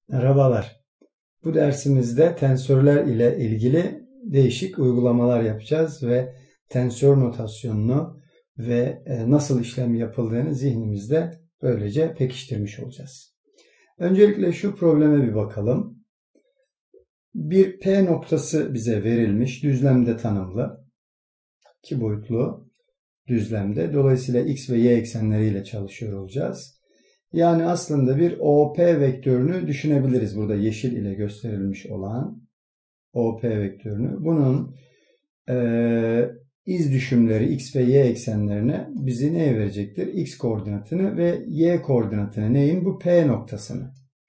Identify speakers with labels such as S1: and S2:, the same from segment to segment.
S1: Merhabalar. Bu dersimizde tensörler ile ilgili değişik uygulamalar yapacağız ve tensör notasyonunu ve nasıl işlem yapıldığını zihnimizde böylece pekiştirmiş olacağız. Öncelikle şu probleme bir bakalım. Bir P noktası bize verilmiş, düzlemde tanımlı, 2 boyutlu düzlemde. Dolayısıyla X ve Y eksenleriyle çalışıyor olacağız. Yani aslında bir OP vektörünü düşünebiliriz. Burada yeşil ile gösterilmiş olan OP vektörünü. Bunun iz düşümleri X ve Y eksenlerine bizi neye verecektir? X koordinatını ve Y koordinatını. Neyin? Bu P noktasını.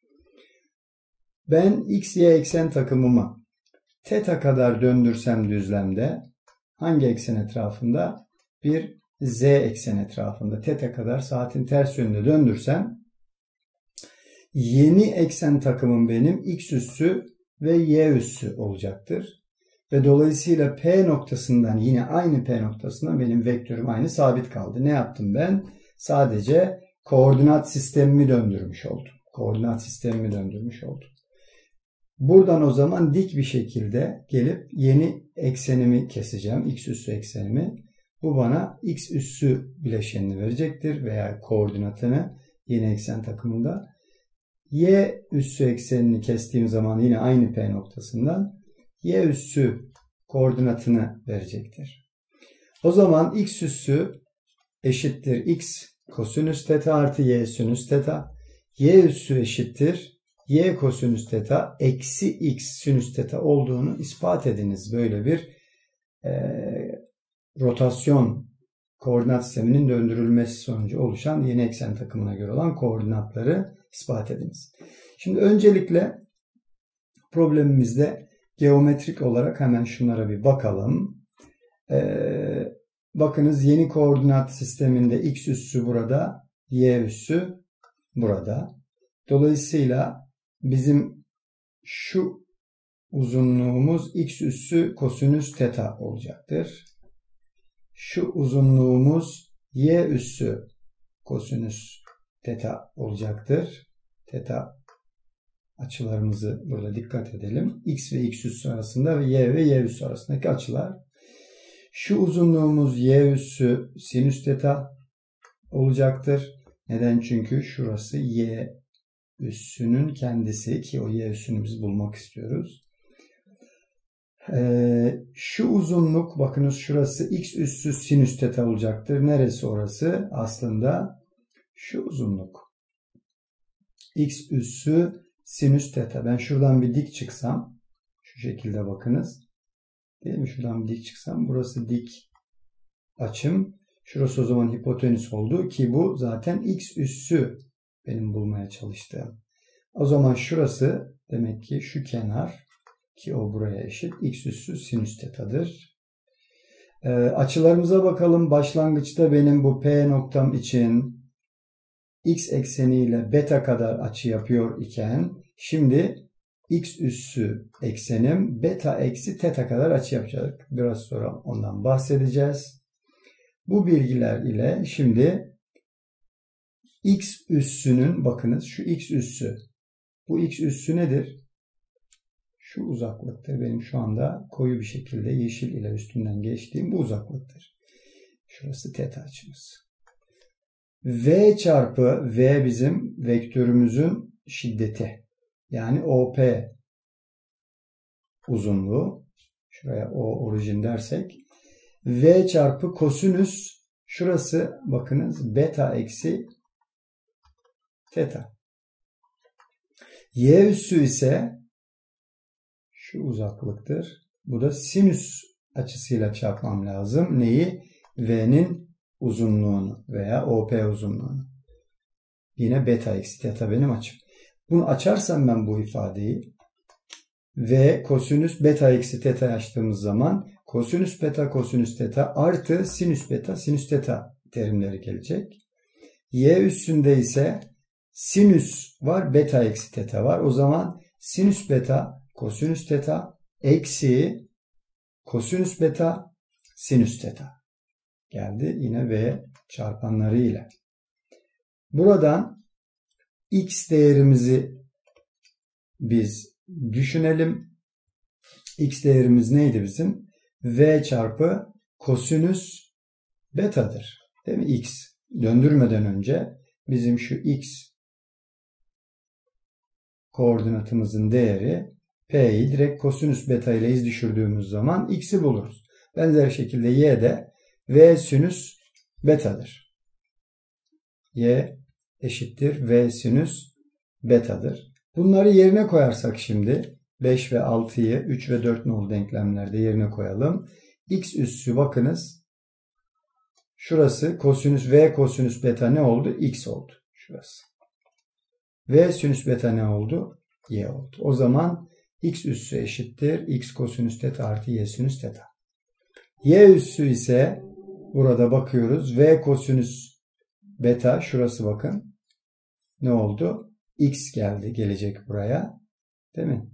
S1: Ben X, Y eksen takımımı θ kadar döndürsem düzlemde hangi eksen etrafında? Bir Z eksen etrafında θ kadar saatin ters yönünde döndürsem yeni eksen takımım benim X üssü ve Y üssü olacaktır. Ve dolayısıyla P noktasından yine aynı P noktasından benim vektörüm aynı sabit kaldı. Ne yaptım ben? Sadece koordinat sistemimi döndürmüş oldum. Koordinat sistemimi döndürmüş oldum. Buradan o zaman dik bir şekilde gelip yeni eksenimi keseceğim. X üssü eksenimi. Bu bana X üssü bileşenini verecektir veya koordinatını yeni eksen takımında. Y üssü eksenini kestiğim zaman yine aynı P noktasından Y üssü koordinatını verecektir. O zaman X üssü eşittir X kosinüs θ artı Y sinüs θ. Y üssü eşittir Y kosinüs θ eksi X sinüs θ olduğunu ispat ediniz. Böyle bir rotasyon koordinat sisteminin döndürülmesi sonucu oluşan yeni eksen takımına göre olan koordinatları ispat ediniz. Şimdi öncelikle problemimizde geometrik olarak hemen şunlara bir bakalım. Bakınız yeni koordinat sisteminde X üssü burada, Y üssü burada. Dolayısıyla bizim şu uzunluğumuz X üssü kosinüs θ olacaktır. Şu uzunluğumuz Y üssü kosinüs θ olacaktır. Θ açılarımızı burada dikkat edelim. X ve X üssü arasında ve Y üssü arasındaki açılar. Şu uzunluğumuz Y üssü sinüs θ olacaktır. Neden? Çünkü şurası Y üssünün kendisi ki o Y üssünü biz bulmak istiyoruz. Şu uzunluk bakınız şurası X üssü sinüs θ olacaktır. Neresi orası? Aslında şu uzunluk. X üssü sinüs θ. Ben şuradan bir dik çıksam şu şekilde bakınız. Değil mi? Şuradan bir dik çıksam burası dik açım. Şurası o zaman hipotenüs oldu ki bu zaten X üssü benim bulmaya çalıştığım. O zaman şurası demek ki şu kenar ki o buraya eşit X üssü sinüs θ'dır. Açılarımıza bakalım. Başlangıçta benim bu P noktam için X ekseniyle beta kadar açı yapıyor iken şimdi X üssü eksenim beta eksi θ kadar açı yapacak. Biraz sonra ondan bahsedeceğiz. Bu bilgiler ile şimdi X üssünün bakınız şu X üssü. Bu X üssü nedir? Şu uzaklıktır. Benim şu anda koyu bir şekilde yeşil ile üstünden geçtiğim bu uzaklıktır. Şurası θ açımız. V çarpı V bizim vektörümüzün şiddeti. Yani OP uzunluğu. Şuraya O orijin dersek. V çarpı kosinüs şurası bakınız beta eksi θ. Y üssü ise şu uzaklıktır. Bu da sinüs açısıyla çarpmam lazım. Neyi? V'nin uzunluğunu veya OP uzunluğunu. Yine beta eksi θ benim açım. Bunu açarsam ben bu ifadeyi V kosinüs beta eksi θ açtığımız zaman kosinüs beta kosinüs θ artı sinüs beta sinüs θ terimleri gelecek. Y üssünde ise sinüs var beta eksi θ var. O zaman sinüs beta kosinüs θ eksi kosinüs beta sinüs θ geldi. Yine V çarpanları ile. Buradan X değerimizi biz düşünelim. X değerimiz neydi bizim? V çarpı kosinüs betadır. Değil mi? X döndürmeden önce bizim şu X koordinatımızın değeri P'yi direkt kosinüs beta ile iz düşürdüğümüz zaman X'i buluruz. Benzer şekilde Y de V sinüs betadır. Y eşittir V sinüs betadır. Bunları yerine koyarsak şimdi 5 ve 6'yı 3 ve 4 nolu denklemlerde yerine koyalım. X üssü bakınız. Şurası kosinüs V kosinüs beta ne oldu? X oldu. Şurası. V sinüs beta ne oldu? Y oldu. O zaman X üssü eşittir. X kosinüs teta artı Y sinüs teta. Y üssü ise burada bakıyoruz. V kosinüs beta şurası bakın. Ne oldu? X gelecek buraya. Değil mi?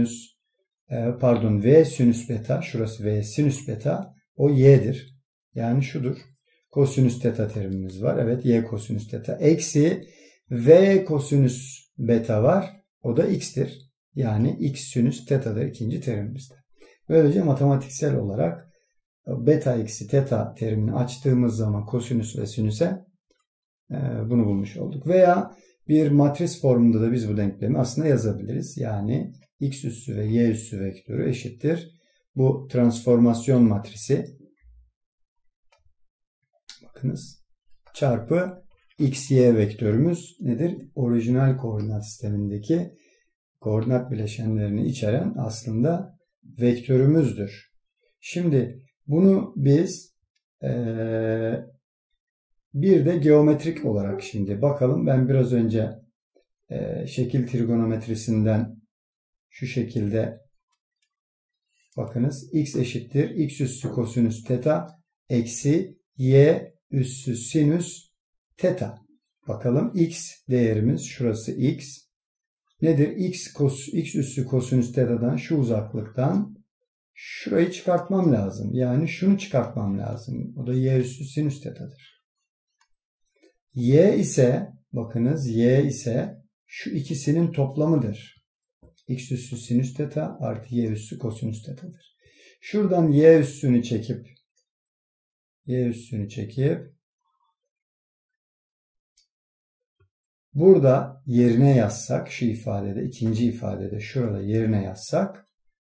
S1: V sinüs beta şurası V sinüs beta o Y'dir. Yani şudur. Kosinüs teta terimimiz var. Evet Y kosinüs teta. Eksi V kosinüs beta var. O da X'tir. Yani X sinüs teta'dır ikinci terimimizde. Böylece matematiksel olarak beta eksi teta terimini açtığımız zaman kosinüs ve sinüse bunu bulmuş olduk. Veya bir matris formunda da biz bu denklemi aslında yazabiliriz. Yani X üssü ve Y üssü vektörü eşittir. Bu transformasyon matrisi bakınız çarpı X, Y vektörümüz nedir? Orijinal koordinat sistemindeki koordinat bileşenlerini içeren aslında vektörümüzdür. Şimdi bunu biz bir de geometrik olarak şimdi bakalım. Ben biraz önce şekil trigonometrisinden şu şekilde bakınız. X eşittir. X üssü kosinüs teta eksi Y üssü sinüs teta. Bakalım X değerimiz şurası X. Nedir? X üssü kosinüs teta'dan şu uzaklıktan şurayı çıkartmam lazım. Yani şunu çıkartmam lazım. O da Y üssü sinüs teta'dır. Y ise bakınız Y ise şu ikisinin toplamıdır. X üssü sinüs teta artı Y üssü kosinüs teta'dır. Şuradan Y üssünü çekip burada yerine yazsak şu ifadede ikinci ifadede şurada yerine yazsak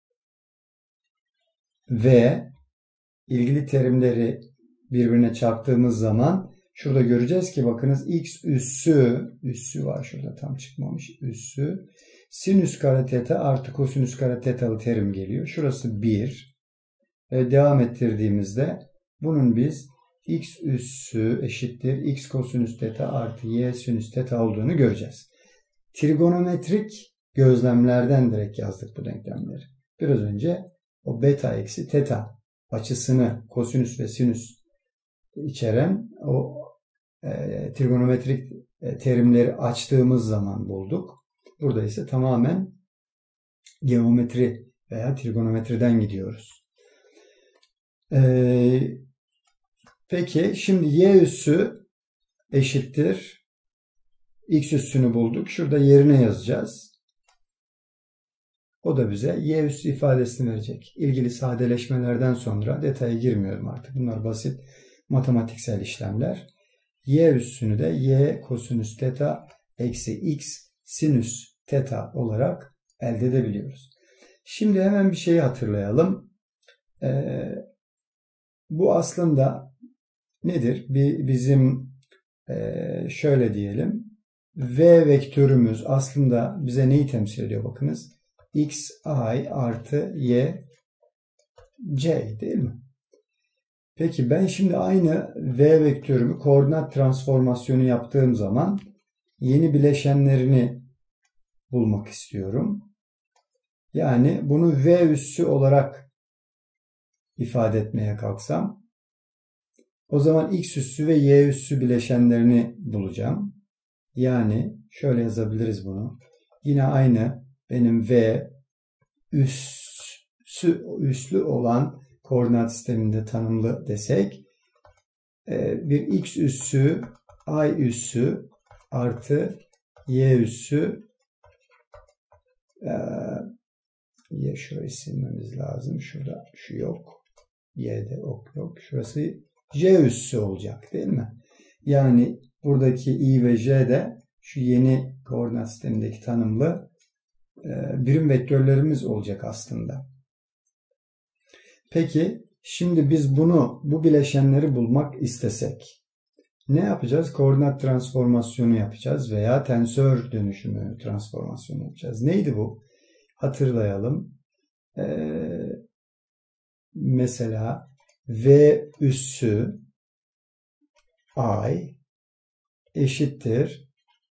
S1: ve ilgili terimleri birbirine çarptığımız zaman şurada göreceğiz ki bakınız X üssü var şurada tam çıkmamış üssü sinüs kare teta artı kosinüs kare tetalı terim geliyor. Şurası 1 ve devam ettirdiğimizde bunun biz X üssü eşittir X kosinüs teta artı Y sinüs teta olduğunu göreceğiz. Trigonometrik gözlemlerden direkt yazdık bu denklemleri. Biraz önce o beta eksi teta açısını kosinüs ve sinüs içeren o trigonometrik terimleri açtığımız zaman bulduk. Burada ise tamamen geometri veya trigonometriden gidiyoruz. Peki şimdi Y üssü eşittir. X üssünü bulduk. Şurada yerine yazacağız. O da bize Y üssü ifadesini verecek. İlgili sadeleşmelerden sonra detaya girmiyorum artık. Bunlar basit matematiksel işlemler. Y üssünü de Y kosinüs teta eksi X sinüs teta olarak elde edebiliyoruz. Şimdi hemen bir şeyi hatırlayalım. Bu aslında nedir? Bizim şöyle diyelim. V vektörümüz aslında bize neyi temsil ediyor? Bakınız. Xi artı Y C değil mi? Peki ben şimdi aynı V vektörümü koordinat transformasyonu yaptığım zaman yeni bileşenlerini bulmak istiyorum. Yani bunu V üssü olarak ifade etmeye kalksam o zaman X üssü ve Y üssü bileşenlerini bulacağım. Yani şöyle yazabiliriz bunu. Yine aynı benim V üslü olan koordinat sisteminde tanımlı desek bir X üssü Y üssü artı Y üssü Şurayı silmemiz lazım. Şurada şu yok. Y'de ok yok. Şurası J üssü olacak değil mi? Yani buradaki I ve J de şu yeni koordinat sistemindeki tanımlı birim vektörlerimiz olacak aslında. Peki şimdi biz bu bileşenleri bulmak istesek ne yapacağız? Koordinat transformasyonu yapacağız veya tensör dönüşümü transformasyonu yapacağız. Neydi bu? Hatırlayalım. Mesela V üssü I eşittir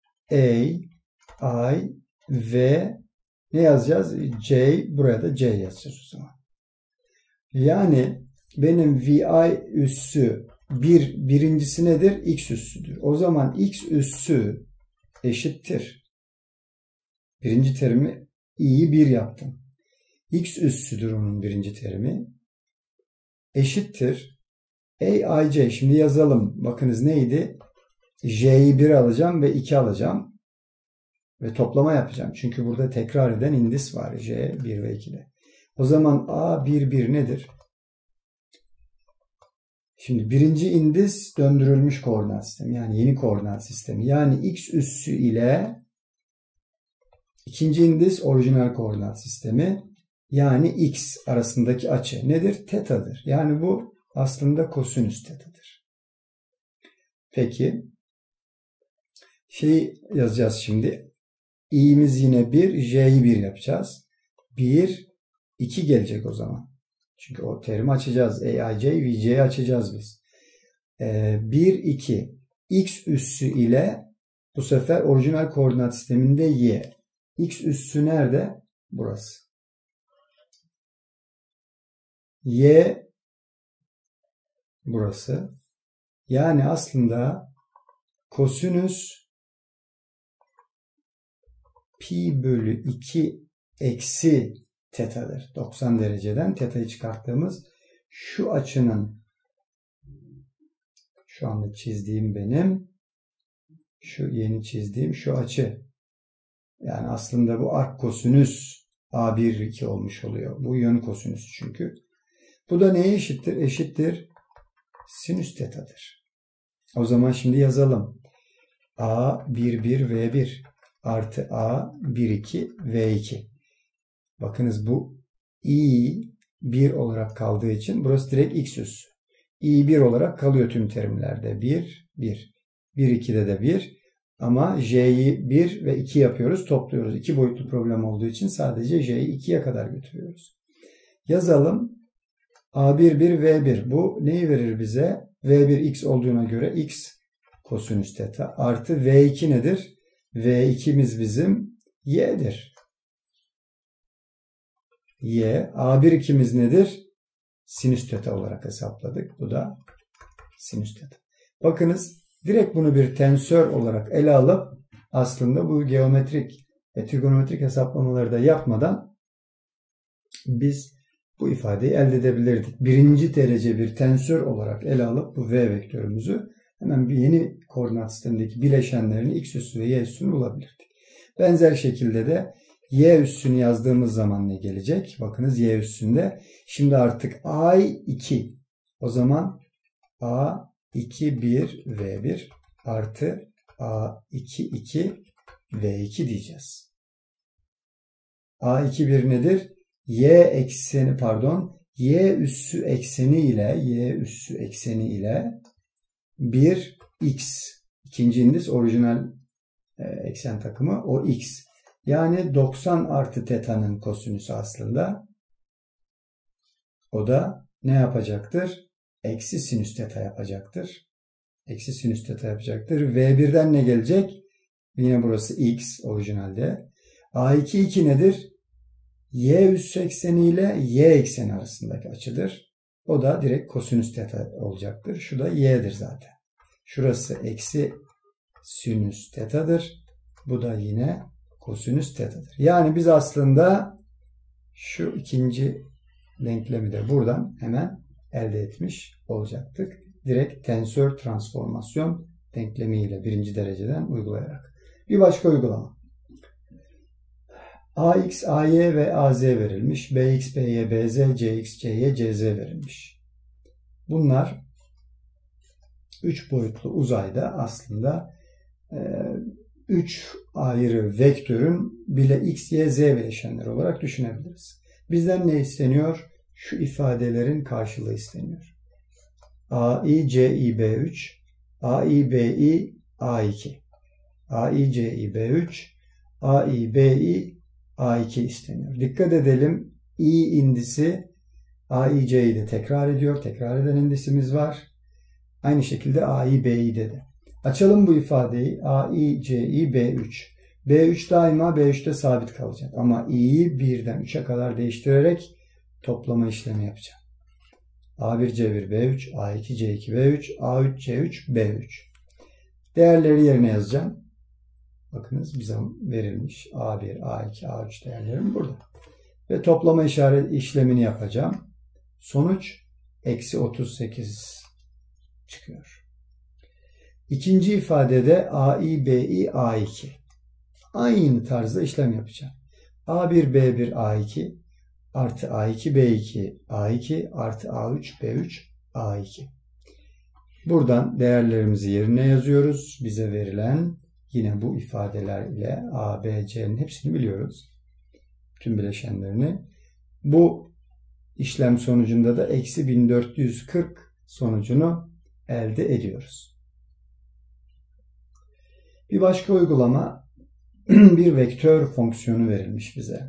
S1: A, I, V ne yazacağız? C, buraya da C yazacağız o zaman. Yani benim VI üssü birincisi nedir? X üssüdür. O zaman X üssü eşittir. Birinci terimi i'yi 1 yaptım. X üssüdür onun birinci terimi. Eşittir. AIC. Şimdi yazalım. Bakınız neydi? J'yi 1 alacağım ve 2 alacağım. Ve toplama yapacağım. Çünkü burada tekrar eden indis var. J 1 ve 2'de. O zaman A11 nedir? Şimdi birinci indis döndürülmüş koordinat sistemi. Yani yeni koordinat sistemi. Yani X üssü ile ikinci indis orijinal koordinat sistemi. Yani X arasındaki açı nedir? Tetadır. Yani bu aslında kosinüs tetadır. Peki. Yazacağız şimdi. i'miz yine 1, j'yi 1 yapacağız. 1, 2 gelecek o zaman. Çünkü o terimi açacağız. AIC, VC'yi açacağız biz. 1, 2. X üssü ile bu sefer orijinal koordinat sisteminde y. X üssü nerede? Burası. Y burası. Yani aslında kosinüs pi bölü 2 eksi tetadır. 90 dereceden teta'yı çıkarttığımız şu açının şu anda çizdiğim benim şu yeni çizdiğim şu açı. Yani aslında bu arc kosinüs A1-2 olmuş oluyor. Bu yön kosinüs çünkü. Bu da neye eşittir? Eşittir sinüs tetadır. O zaman şimdi yazalım. A11V1 artı A12 V2. Bakınız bu i 1 olarak kaldığı için burası direkt x üssü. i 1 olarak kalıyor tüm terimlerde. 1, 1. 1, 2'de de 1. Ama j'yi 1 ve 2 yapıyoruz. Topluyoruz. 2 boyutlu problem olduğu için sadece j'yi 2'ye kadar götürüyoruz. Yazalım. A11 V1. Bu neyi verir bize? V1 x olduğuna göre x kosinüs teta artı V2 nedir? V2'miz bizim y'dir. Y. A1-2'miz nedir? Sinüs teta olarak hesapladık. Bu da sinüs teta. Bakınız direkt bunu bir tensör olarak ele alıp aslında bu geometrik ve trigonometrik hesaplamaları da yapmadan biz bu ifadeyi elde edebilirdik. Birinci derece bir tensör olarak ele alıp bu v vektörümüzü hemen bir yeni koordinat sistemindeki bileşenlerini x üssü ve y üssünü bulabilirdik. Benzer şekilde de y üssünü yazdığımız zaman ne gelecek? Bakınız y üssünde. Şimdi artık A2. O zaman A2-1 V1 artı A2-2 V2 diyeceğiz. A2-1 nedir? Y üssü ekseni ile 1 x. İkinci indis orijinal eksen takımı o x. Yani 90 artı teta'nın kosinüsü aslında. O da ne yapacaktır? Eksi sinüs teta yapacaktır. Eksi sinüs teta yapacaktır. V1'den ne gelecek? Yine burası x orijinalde. A2-2 nedir? Y üssü ekseni ile y ekseni arasındaki açıdır. O da direkt kosinüs teta olacaktır. Şu da y'dir zaten. Şurası eksi sinüs tetadır. Bu da yine kosinüs tetadır. Yani biz aslında şu ikinci denklemi de buradan hemen elde etmiş olacaktık. Direkt tensör transformasyon denklemiyle birinci dereceden uygulayarak. Bir başka uygulama. AX, AY ve AZ verilmiş. BX, BY, BZ, CX, CY, CZ verilmiş. Bunlar 3 boyutlu uzayda aslında 3 ayrı vektörün bile x, y, z bileşenleri olarak düşünebiliriz. Bizden ne isteniyor? Şu ifadelerin karşılığı isteniyor. AI, CI, B3, AI, BI, A2. AI, CI, B3, AI, BI, A2 isteniyor. Dikkat edelim. I indisi AI, C'yi de tekrar ediyor. Tekrar eden indisimiz var. Aynı şekilde AI, BI'de de. Açalım bu ifadeyi. AI, CI, B3. B3 daima B3'te sabit kalacak. Ama i'yi 1'den 3'e kadar değiştirerek toplama işlemi yapacağım. A1, C1, B3, A2, C2, B3, A3, C3, B3. Değerleri yerine yazacağım. Bakınız bize verilmiş A1, A2, A3 değerlerim burada. Ve toplama işlemini yapacağım. Sonuç eksi 38 çıkıyor. İkinci ifadede AI, BI, A2. Aynı tarzda işlem yapacağım. A1, B1, A2 artı A2, B2, A2 artı A3, B3, A2. Buradan değerlerimizi yerine yazıyoruz. Bize verilen yine bu ifadeler ile A, B, C'nin hepsini biliyoruz. Tüm bileşenlerini. Bu işlem sonucunda da eksi 1440 sonucunu elde ediyoruz. Bir başka uygulama, bir vektör fonksiyonu verilmiş bize.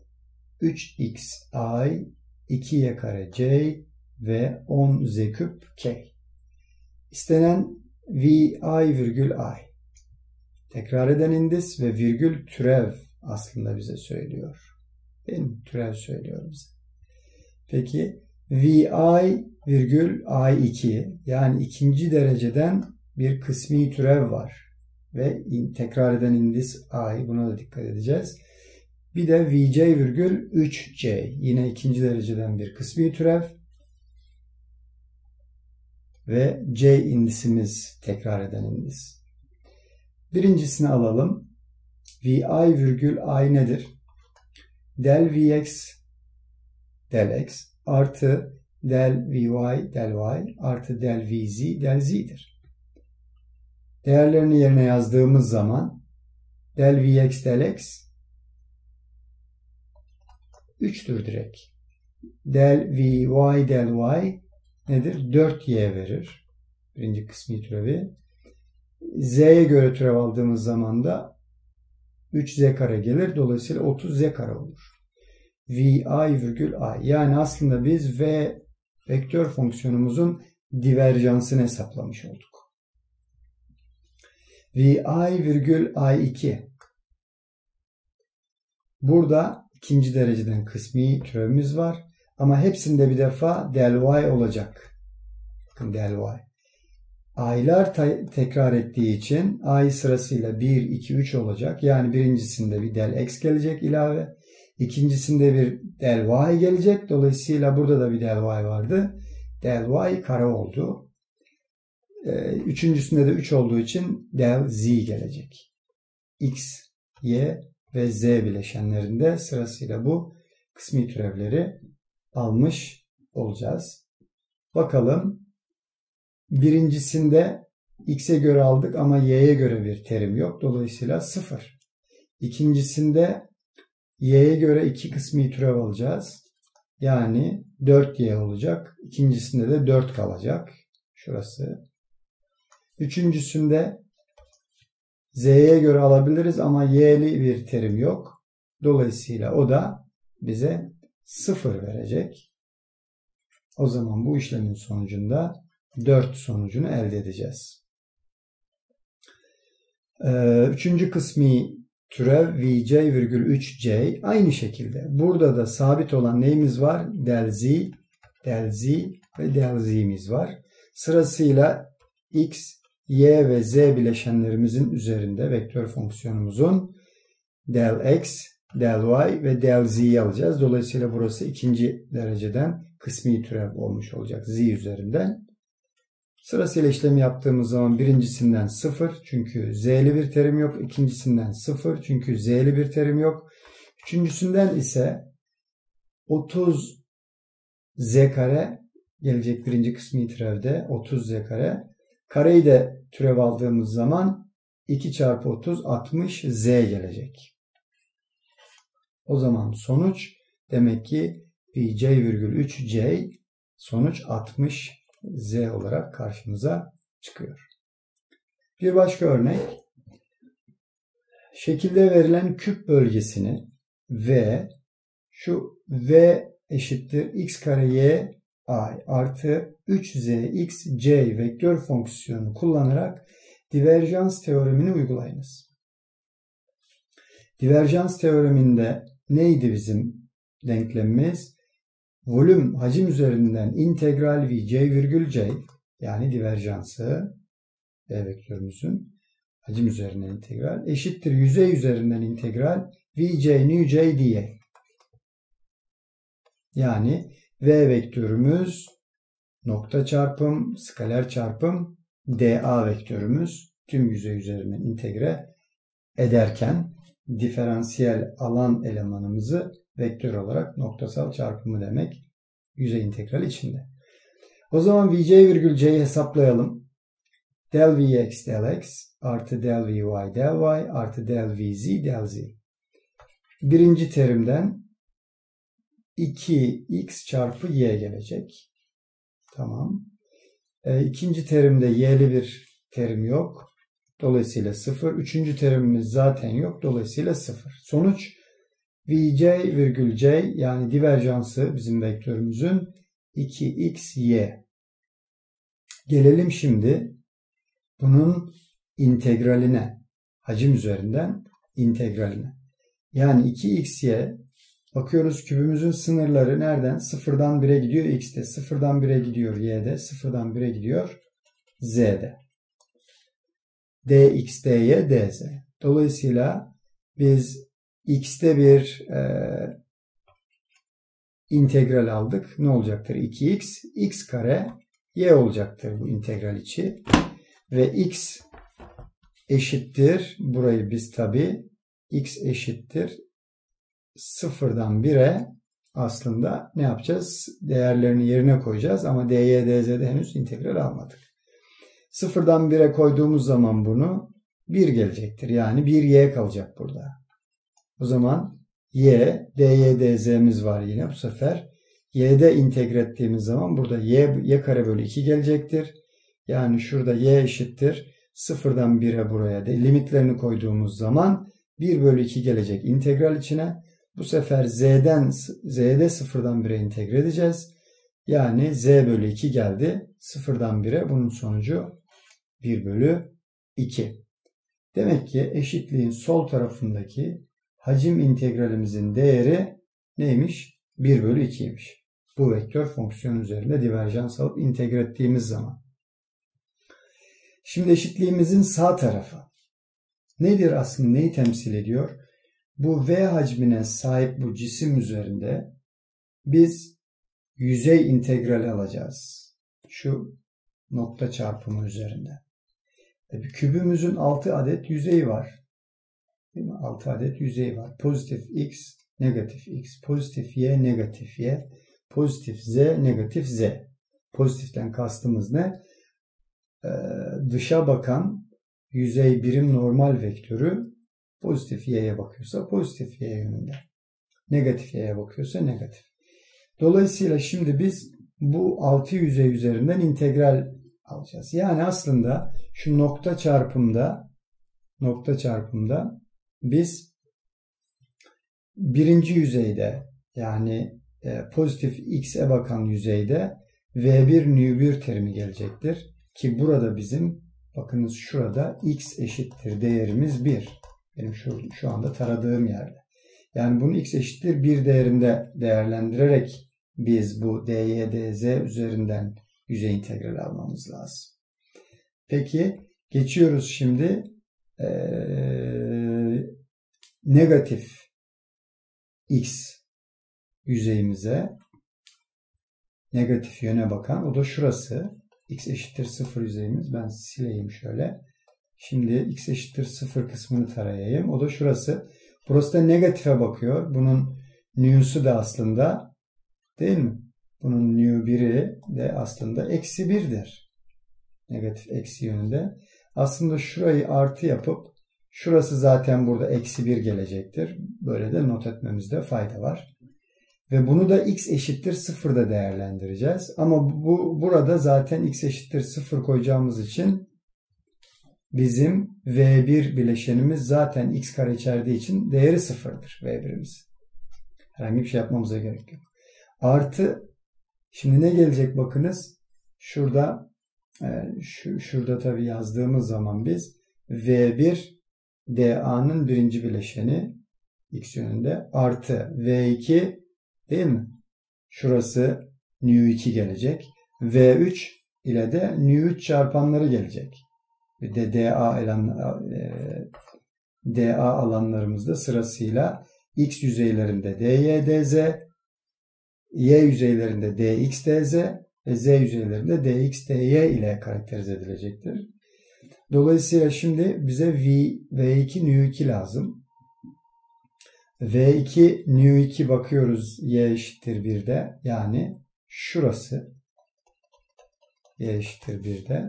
S1: 3xi, 2y kare c ve 10z küp k. İstenen vi virgül i. Tekrar eden indis ve virgül türev aslında bize söylüyor. Değil mi? Türev söylüyor bize. Peki vi virgül i2 yani ikinci dereceden bir kısmi türev var. Ve tekrar eden indis i. Buna da dikkat edeceğiz. Bir de vc virgül 3c. Yine ikinci dereceden bir kısmi türev. Ve c indisimiz tekrar eden indis. Birincisini alalım. vi virgül i nedir? Del vx del x artı del vy del y artı del vz del z'dir. Değerlerini yerine yazdığımız zaman del vx del x 3'tür direkt. Del vy del y nedir? 4y verir. Birinci kısmi türevi. Z'ye göre türev aldığımız zaman da 3z kare gelir. Dolayısıyla 30z kare olur. vi virgül i. Yani aslında biz v vektör fonksiyonumuzun diverjansını hesaplamış olduk. vi virgül i2. Burada ikinci dereceden kısmi türevimiz var. Ama hepsinde bir defa del y olacak. Bakın del y. I'lar tekrar ettiği için i sırasıyla 1, 2, 3 olacak. Yani birincisinde bir del x gelecek ilave. İkincisinde bir del y gelecek. Dolayısıyla burada da bir del y vardı. Del y kare oldu. Üçüncüsünde de 3 olduğu için del z gelecek. X, y ve z bileşenlerinde sırasıyla bu kısmi türevleri almış olacağız. Bakalım. Birincisinde x'e göre aldık ama y'ye göre bir terim yok. Dolayısıyla 0. İkincisinde y'ye göre 2 kısmi türev alacağız. Yani 4y olacak. İkincisinde de 4 kalacak. Şurası. Üçüncüsünde z'ye göre alabiliriz ama y'li bir terim yok. Dolayısıyla o da bize 0 verecek. O zaman bu işlemin sonucunda 4 sonucunu elde edeceğiz. Üçüncü kısmi türev vc virgül 3c aynı şekilde. Burada da sabit olan neyimiz var? Del z, del z ve del z'miz var. Sırasıyla x, y ve z bileşenlerimizin üzerinde vektör fonksiyonumuzun del x, del y ve del z'yi alacağız. Dolayısıyla burası ikinci dereceden kısmi türev olmuş olacak z üzerinden. Sırasıyla işlemi yaptığımız zaman birincisinden 0 çünkü z'li bir terim yok. İkincisinden 0 çünkü z'li bir terim yok. Üçüncüsünden ise 30 z kare gelecek birinci kısmi türevde 30 z kare. Kareyi de türev aldığımız zaman 2 çarpı 30 60 z gelecek. O zaman sonuç demek ki Vc,3c sonuç 60 z olarak karşımıza çıkıyor. Bir başka örnek. Şekilde verilen küp bölgesini v şu v eşittir x kare y a artı 3z x c vektör fonksiyonu kullanarak diverjans teoremini uygulayınız. Diverjans teoreminde neydi bizim denklemimiz? Volüm hacim üzerinden integral Vc,c yani diverjansı v vektörümüzün hacim üzerinden integral eşittir yüzey üzerinden integral Vc nu c diye. Yani v vektörümüz nokta çarpım skaler çarpım dA vektörümüz tüm yüzey üzerinden integre ederken diferansiyel alan elemanımızı vektör olarak noktasal çarpımı demek yüzey integral içinde. O zaman Vc,c'yi hesaplayalım. Del Vx del x artı del Vy del y artı del Vz del z. Birinci terimden 2x çarpı y gelecek. Tamam. İkinci terimde y'li bir terim yok. Dolayısıyla 0. Üçüncü terimimiz zaten yok. Dolayısıyla 0. Sonuç Vc,c yani diverjansı bizim vektörümüzün 2xy. Gelelim şimdi bunun integraline. Hacim üzerinden integraline. Yani 2xy bakıyoruz kübümüzün sınırları nereden? 0'dan 1'e gidiyor x'de. 0'dan 1'e gidiyor y'de. 0'dan 1'e gidiyor z'de. dx, dy, dz. Dolayısıyla biz x'te bir integral aldık. Ne olacaktır? 2x, x kare y olacaktır bu integral içi. Ve x eşittir. Burayı biz tabi x eşittir 0'dan 1'e aslında ne yapacağız? Değerlerini yerine koyacağız ama dy, dz'de henüz integral almadık. 0'dan 1'e koyduğumuz zaman bunu 1 gelecektir. Yani 1y kalacak burada. O zaman y, dy, dz'miz var yine bu sefer. Y'de integre ettiğimiz zaman burada y kare bölü 2 gelecektir. Yani şurada y eşittir 0'dan 1'e buraya de limitlerini koyduğumuz zaman 1 bölü 2 gelecek integral içine. Bu sefer z'de 0'dan 1'e integre edeceğiz. Yani z bölü 2 geldi. 0'dan 1'e bunun sonucu 1 bölü 2. Demek ki eşitliğin sol tarafındaki hacim integralimizin değeri neymiş? 1 bölü 2'ymiş. Bu vektör fonksiyon üzerinde diverjans alıp integre ettiğimiz zaman. Şimdi eşitliğimizin sağ tarafı. Nedir aslında? Neyi temsil ediyor? Bu V hacmine sahip bu cisim üzerinde biz yüzey integrali alacağız. Şu nokta çarpımı üzerinde. Kübümüzün 6 adet yüzeyi var. Değil mi? 6 adet yüzeyi var. Pozitif x, negatif x, pozitif y, negatif y, pozitif z, negatif z. Pozitiften kastımız ne? Dışa bakan yüzey birim normal vektörü pozitif y'ye bakıyorsa pozitif y yönünde. Negatif y'ye bakıyorsa negatif. Dolayısıyla şimdi biz bu 6 yüzey üzerinden integral alacağız. Yani aslında şu nokta çarpımda biz birinci yüzeyde yani pozitif x'e bakan yüzeyde v1 nu1 terimi gelecektir. Ki burada bizim bakınız şurada x eşittir değerimiz 1. Benim şu anda taradığım yerde. Yani bunu x eşittir 1 değerinde değerlendirerek biz bu dy, dz üzerinden yüzey integrali almamız lazım. Peki geçiyoruz şimdi negatif x yüzeyimize. Negatif yöne bakan. O da şurası. X eşittir 0 yüzeyimiz. Ben sileyim şöyle. Şimdi x eşittir 0 kısmını tarayayım. O da şurası. Burası da negatife bakıyor. Bunun nü'su da aslında, değil mi? Bunun nü 1'i de aslında eksi 1'dir. Negatif eksi yönünde. Aslında şurayı artı yapıp şurası zaten burada eksi 1 gelecektir. Böyle de not etmemizde fayda var. Ve bunu da x eşittir 0'da değerlendireceğiz. Ama burada zaten x eşittir 0 koyacağımız için bizim V1 bileşenimiz zaten x kare içerdiği için değeri 0'dır V1'imiz. Herhangi bir şey yapmamıza gerek yok. Artı, şimdi ne gelecek bakınız. Şurada şurada tabii yazdığımız zaman biz V1 dA'nın birinci bileşeni x yönünde artı V2, değil mi? Şurası nü2 gelecek. V3 ile de nü3 çarpanları gelecek. Bir de dA alanlarımızda sırasıyla x yüzeylerinde dy dz, y yüzeylerinde dx dz ve z yüzeylerinde dx dy ile karakterize edilecektir. Dolayısıyla şimdi bize V2 nü2 lazım. V2 nü2 bakıyoruz y eşittir 1'de. Yani şurası y eşittir 1'de.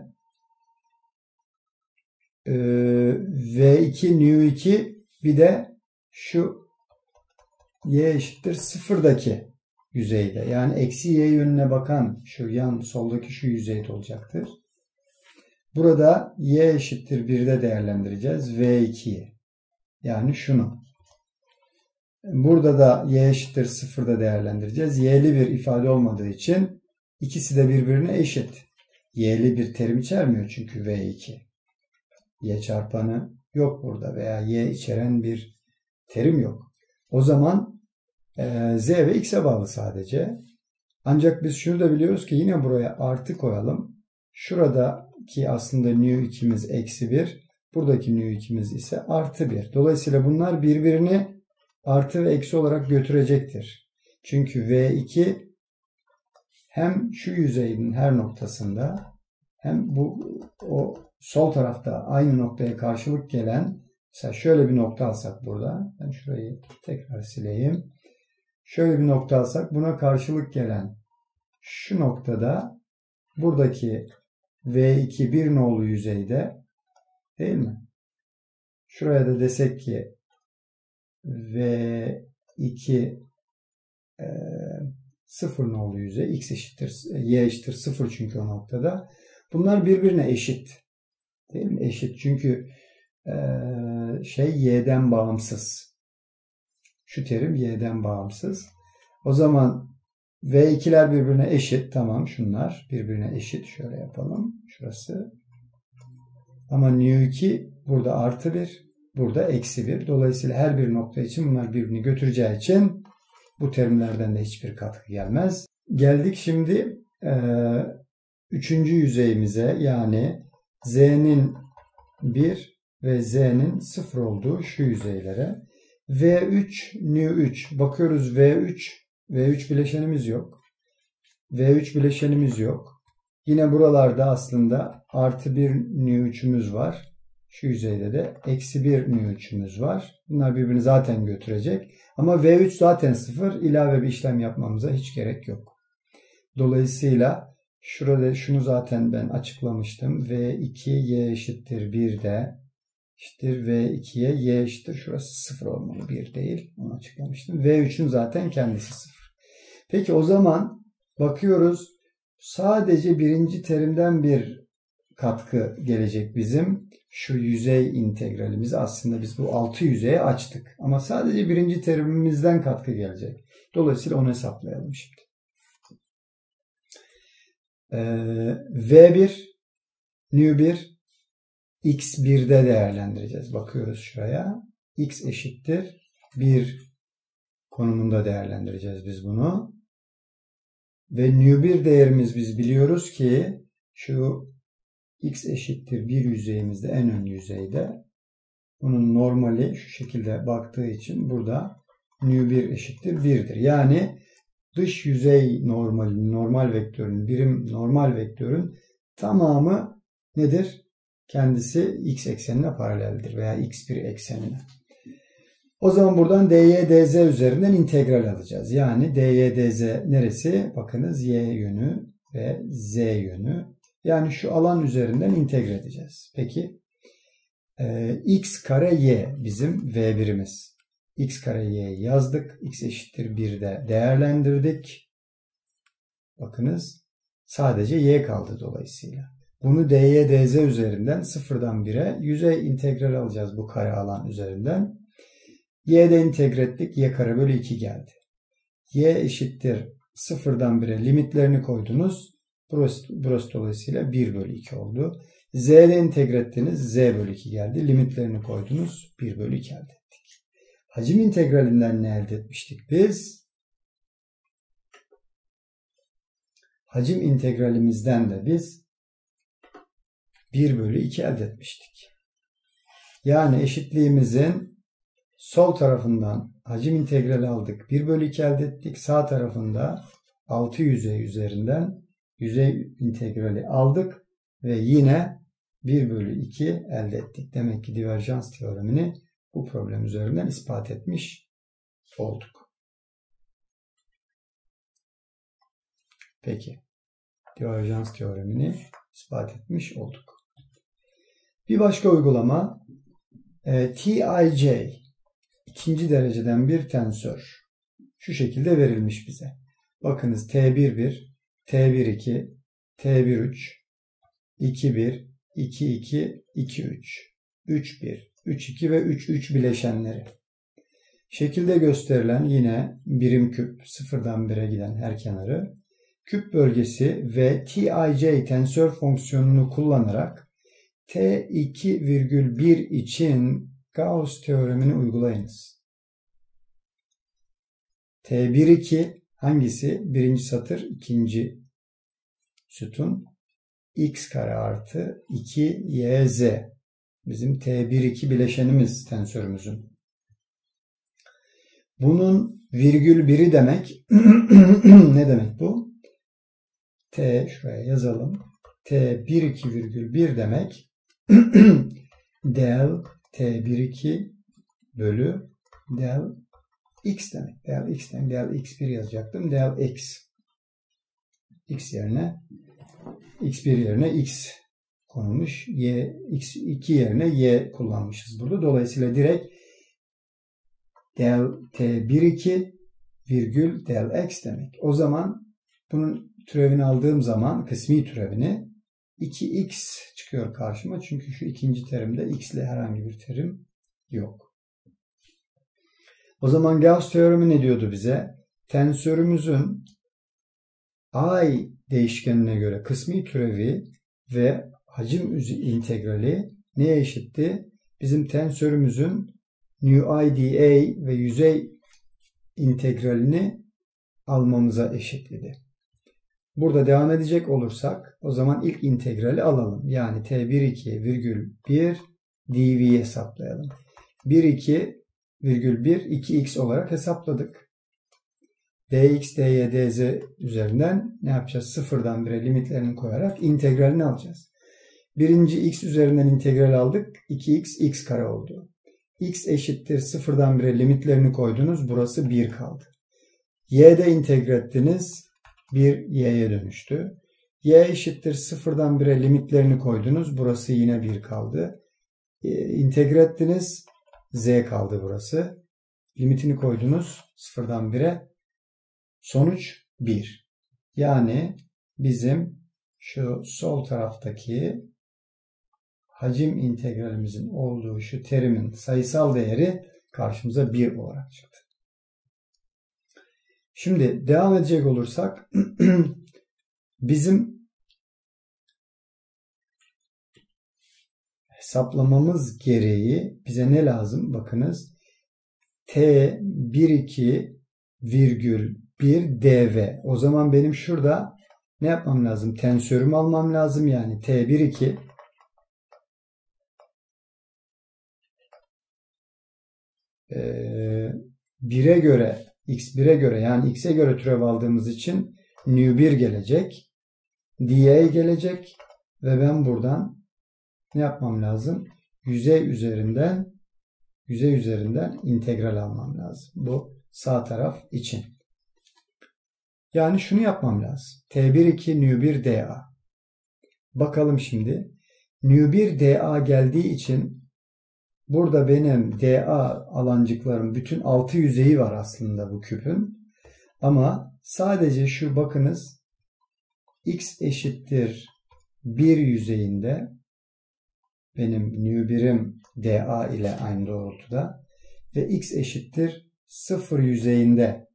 S1: V2 nü2 bir de şu y eşittir 0'daki yüzeyde. Yani eksi y yönüne bakan şu yan soldaki şu yüzeyde olacaktır. Burada y eşittir 1'de değerlendireceğiz V2'yi. Yani şunu. Burada da y eşittir 0'da değerlendireceğiz. Y'li bir ifade olmadığı için ikisi de birbirine eşit. Y'li bir terim içermiyor çünkü V2. Y çarpanı yok burada veya y içeren bir terim yok. O zaman z ve x'e bağlı sadece. Ancak biz şunu da biliyoruz ki yine buraya artı koyalım. Şuradaki aslında nü2'miz eksi 1. Buradaki nü2'miz ise artı 1. Dolayısıyla bunlar birbirini artı ve eksi olarak götürecektir. Çünkü V2 hem şu yüzeyin her noktasında hem o sol tarafta aynı noktaya karşılık gelen, mesela şöyle bir nokta alsak burada. Ben şurayı tekrar sileyim. Şöyle bir nokta alsak buna karşılık gelen şu noktada buradaki V2 bir nolu yüzeyde, değil mi? Şuraya da desek ki V2 0 nolu yüzey x eşittir y eşittir 0 çünkü o noktada. Bunlar birbirine eşit. Değil mi? Eşit çünkü y'den bağımsız. Şu terim y'den bağımsız. O zaman V2'ler birbirine eşit. Tamam, şunlar birbirine eşit. Şöyle yapalım. Şurası. Ama nü2 burada artı 1. Burada eksi 1. Dolayısıyla her bir nokta için bunlar birbirini götüreceği için bu terimlerden de hiçbir katkı gelmez. Geldik şimdi üçüncü yüzeyimize, yani z'nin 1 ve z'nin 0 olduğu şu yüzeylere. V3 nü3. Bakıyoruz V3 bileşenimiz yok. V3 bileşenimiz yok. Yine buralarda aslında artı 1 nü3'ümüz var. Şu yüzeyde de eksi 1 nü3'ümüz var. Bunlar birbirini zaten götürecek. Ama V3 zaten 0. İlave bir işlem yapmamıza hiç gerek yok. Dolayısıyla şurada şunu zaten ben açıklamıştım. V2 y eşittir 1'de eşittir V2'ye y eşittir. Şurası 0 olmalı. 1 değil. Onu açıklamıştım. V3'ün zaten kendisi 0. Peki o zaman bakıyoruz. Sadece birinci terimden bir katkı gelecek bizim. Şu yüzey integralimiz, aslında biz bu 6 yüzeyi açtık. Ama sadece birinci terimimizden katkı gelecek. Dolayısıyla onu hesaplayalım şimdi. V1 nü1 x1'de değerlendireceğiz. Bakıyoruz şuraya. X eşittir 1 konumunda değerlendireceğiz biz bunu. Ve nü1 değerimiz biz biliyoruz ki şu x eşittir 1 yüzeyimizde, en ön yüzeyde. Bunun normali şu şekilde baktığı için burada nü1 eşittir 1'dir. Yani dış yüzey normal vektörün, birim normal vektörün tamamı nedir? Kendisi x eksenine paraleldir veya x1 eksenine. O zaman buradan dy dz üzerinden integral alacağız. Yani dy dz neresi? Bakınız y yönü ve z yönü. Yani şu alan üzerinden integre edeceğiz. Peki x kare y bizim v birimiz. X kare y'yi yazdık. X eşittir 1'de değerlendirdik. Bakınız sadece y kaldı dolayısıyla. Bunu dy dz üzerinden 0'dan 1'e yüzey integral alacağız bu kare alan üzerinden. Y'de integre ettik. Y kare bölü 2 geldi. Y eşittir 0'dan 1'e limitlerini koydunuz. Burası dolayısıyla 1 bölü 2 oldu. Z'de integre ettiniz. Z bölü 2 geldi. Limitlerini koydunuz. 1 bölü 2 elde ettik. Hacim integralinden ne elde etmiştik biz? Hacim integralimizden de biz 1 bölü 2 elde etmiştik. Yani eşitliğimizin sol tarafından hacim integrali aldık. 1 bölü 2 elde ettik. Sağ tarafında 6 yüzey üzerinden yüzey integrali aldık. Ve yine 1 bölü 2 elde ettik. Demek ki diverjans teoremini bu problem üzerinden ispat etmiş olduk. Peki. Diverjans teoremini ispat etmiş olduk. Bir başka uygulama Tij ikinci dereceden bir tensör. Şu şekilde verilmiş bize. Bakınız T11, T12, T13, 21, 22, 23, 31, 32 ve 33 bileşenleri. Şekilde gösterilen yine birim küp 0'dan 1'e giden her kenarı küp bölgesi ve Tij tensör fonksiyonunu kullanarak T2,1 için Gauss teoremini uygulayınız. T12 hangisi? Birinci satır, ikinci sütun. X kare artı 2yz. Bizim T12 bileşenimiz tensörümüzün. Bunun virgül biri demek. Ne demek bu? T şuraya yazalım. T12,1 demek. Del T12 bölü del x demek. Del x demek. Del x1 yazacaktım. Del x. X yerine x1 yerine x konulmuş. Y, x2 yerine y kullanmışız burada. Dolayısıyla direkt del T12 virgül del x demek. O zaman bunun türevini aldığım zaman kısmi türevini 2x çıkıyor karşıma. Çünkü şu ikinci terimde x ile herhangi bir terim yok. O zaman Gauss teoremi ne diyordu bize? Tensörümüzün I değişkenine göre kısmi türevi ve hacim integrali neye eşitti? Bizim tensörümüzün nu i dA ve yüzey integralini almamıza eşitledi. Burada devam edecek olursak o zaman ilk integrali alalım. Yani T12,1 dv hesaplayalım. 1,2,1 2x olarak hesapladık. dx, dy, dz üzerinden ne yapacağız? 0'dan 1'e limitlerini koyarak integralini alacağız. Birinci x üzerinden integral aldık. 2x x kare oldu. X eşittir 0'dan 1'e limitlerini koydunuz. Burası 1 kaldı. Y'de integre ettiniz. 1 y'ye dönüştü. Y eşittir 0'dan 1'e limitlerini koydunuz. Burası yine 1 kaldı. İntegre ettiniz. Z kaldı burası. Limitini koydunuz 0'dan 1'e. Sonuç 1. Yani bizim şu sol taraftaki hacim integralimizin olduğu şu terimin sayısal değeri karşımıza 1 olarak çıktı. Şimdi devam edecek olursak bizim hesaplamamız gereği bize ne lazım? Bakınız T12,1 dv. O zaman benim şurada ne yapmam lazım? Tensörümü almam lazım. Yani T12 1'e göre x1'e göre yani x'e göre türev aldığımız için nu1 gelecek. dA gelecek ve ben buradan ne yapmam lazım? Yüzey üzerinden yüzey üzerinden integral almam lazım. Bu sağ taraf için. Yani şunu yapmam lazım. T1 2 nu1 dA. Bakalım şimdi. Nu1 dA geldiği için burada benim dA alancıklarım bütün 6 yüzeyi var aslında bu küpün. Ama sadece şu bakınız x eşittir 1 yüzeyinde benim nu1'im dA ile aynı doğrultuda ve x eşittir 0 yüzeyinde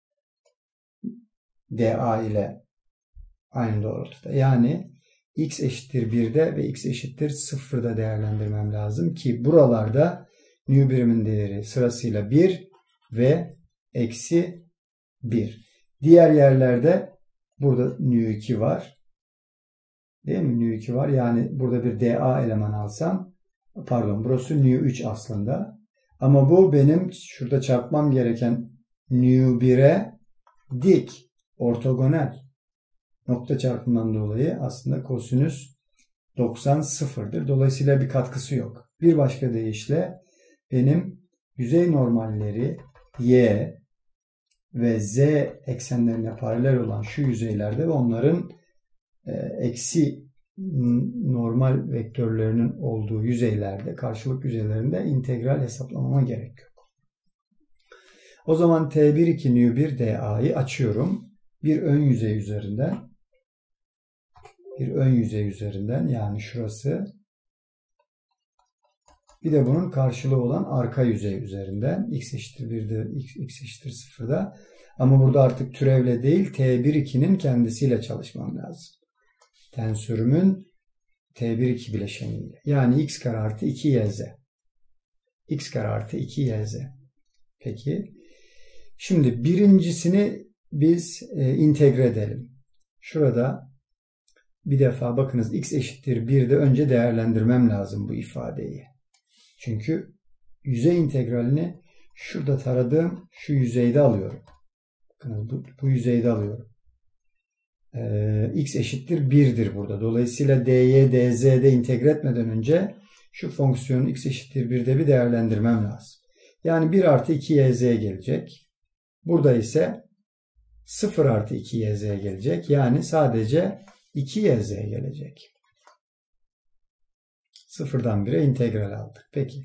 S1: dA ile aynı doğrultuda. Yani x eşittir 1'de ve x eşittir 0'da değerlendirmem lazım ki buralarda nu1'imin değeri sırasıyla 1 ve eksi 1. Diğer yerlerde burada nu2 var. Değil mi? Nu2 var. Yani burada bir dA eleman alsam, pardon burası nu3 aslında. Ama bu benim şurada çarpmam gereken nu1'e dik, ortogonal nokta çarpımından dolayı aslında kosinüs 90 sıfırdır. Dolayısıyla bir katkısı yok. Bir başka deyişle benim yüzey normalleri y ve z eksenlerine paralel olan şu yüzeylerde ve onların eksi normal vektörlerinin olduğu yüzeylerde, karşılık yüzeylerinde integral hesaplamama gerek yok. O zaman T1 2 nu1 dA'yı açıyorum. Bir ön yüzey üzerinden yani şurası. Bir de bunun karşılığı olan arka yüzey üzerinden x eşittir 1'de x eşittir 0'da. Ama burada artık türevle değil T1 2'nin kendisiyle çalışmam lazım. Tensörümün T1 2 bileşeniyle. Yani x kare artı 2yz. X kare artı 2yz. Peki. Şimdi birincisini biz integre edelim. Şurada bir defa bakınız x eşittir 1'de önce değerlendirmem lazım bu ifadeyi. Çünkü yüzey integralini şurada taradığım şu yüzeyde alıyorum. Bakın bu yüzeyde alıyorum. X eşittir 1'dir burada. Dolayısıyla dy, dz'de integre etmeden önce şu fonksiyonu x eşittir 1'de bir değerlendirmem lazım. Yani 1 artı 2yz gelecek. Burada ise 0 artı 2yz gelecek. Yani sadece 2yz gelecek. 0'dan 1'e integral aldık. Peki.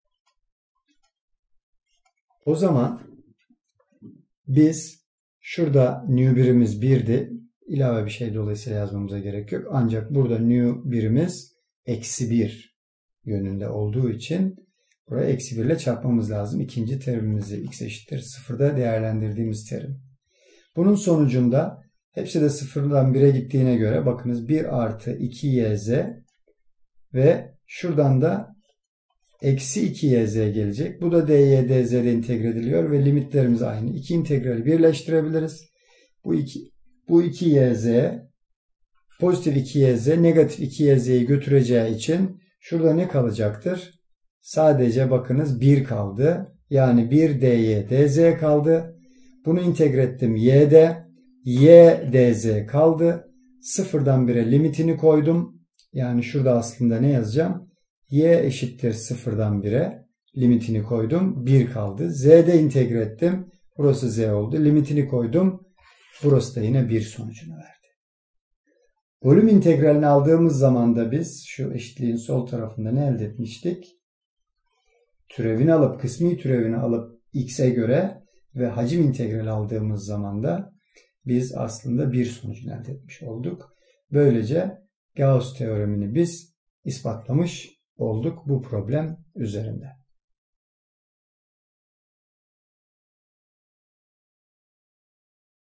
S1: O zaman biz şurada nu1'imiz 1'di. İlave bir şey dolayısıyla yazmamıza gerek yok. Ancak burada nu1'imiz eksi 1 yönünde olduğu için buraya eksi 1 ile çarpmamız lazım. İkinci terimimizi x eşittir 0'da değerlendirdiğimiz terim. Bunun sonucunda hepsi de 0'dan 1'e gittiğine göre bakınız 1 artı 2yz ve şuradan da eksi 2yz gelecek. Bu da dy, dz'de integre ediliyor ve limitlerimiz aynı. İki integrali birleştirebiliriz. Bu 2yz pozitif 2yz negatif 2yz'yi götüreceği için şurada ne kalacaktır? Sadece bakınız 1 kaldı. Yani 1 dy, dz kaldı. Bunu integre ettim y'de. Y dz kaldı. 0'dan 1'e limitini koydum. Yani şurada aslında ne yazacağım? Y eşittir 0'dan 1'e limitini koydum. 1 kaldı. Z'de integre ettim. Burası z oldu. Limitini koydum. Burası da yine 1 sonucunu verdi. Volüm integralini aldığımız zaman da biz şu eşitliğin sol tarafında ne elde etmiştik? Türevini alıp, kısmi türevini alıp x'e göre ve hacim integrali aldığımız zaman da biz aslında 1 sonucunu elde etmiş olduk. Böylece Gauss teoremini biz ispatlamış olduk bu problem üzerinde.